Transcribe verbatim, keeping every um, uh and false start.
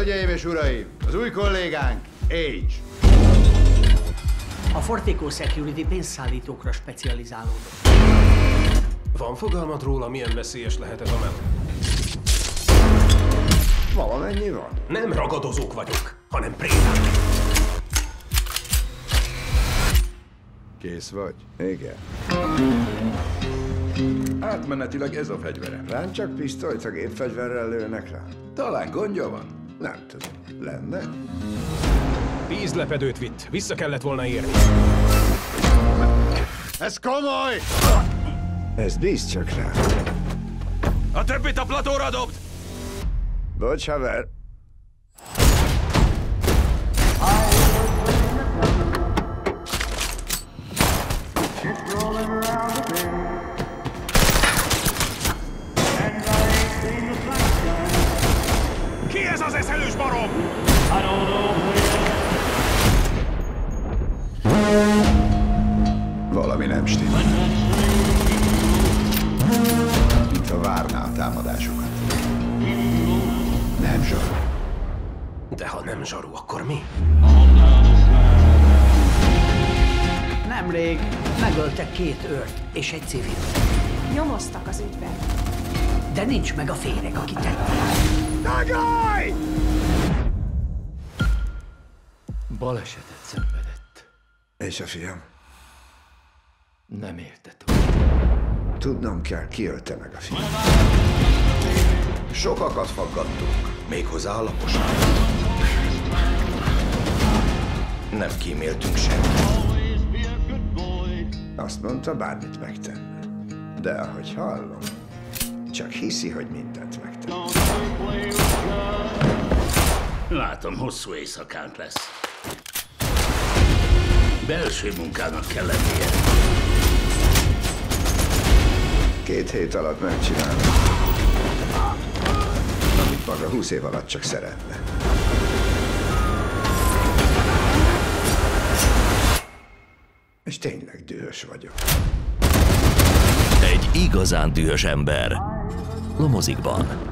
Hölgyeim és uraim, az új kollégánk, Age. A Forteco Security pénzszállítókra specializálódott. Van fogalmat róla, milyen veszélyes lehet ez a mell? Valamennyi van. Nem ragadozók vagyok, hanem prédák. Kész vagy? Igen. Átmenetileg ez a fegyverem. Rán csak pisztolyt, a gépfegyverrel lőnek rá. Talán gondja van? Nem tudom. Lenne? Tíz lepedőt vitt, vissza kellett volna érni. Ez komoly! Ez bíz csak rá. A többit a platóra dobd! Bocs, haver. Ki ez az eszelős barom? Valami nem stimmel. Mintha várná a támadásokat. Nem zsaru. De ha nem zsaru, akkor mi? Nemrég megöltek két őrt és egy civil. Nyomoztak az ügyben. De nincs meg a féreg, aki tette. Tagály! Balesetet szenvedett. És a fiam? Nem élte túl. Tudnom kell, ki ölte meg a fiam. Sokakat faggattunk, méghozzá alaposan. Nem kíméltünk semmit. Azt mondta, bármit megtenne. De ahogy hallom, csak hiszi, hogy mindent megtenne. Látom, hosszú éjszakánk lesz. Belső munkának kell lennie. Két hét alatt megcsinálom, amit maga húsz év alatt csak szeretne. És tényleg dühös vagyok. Egy igazán dühös ember. Lomozikban.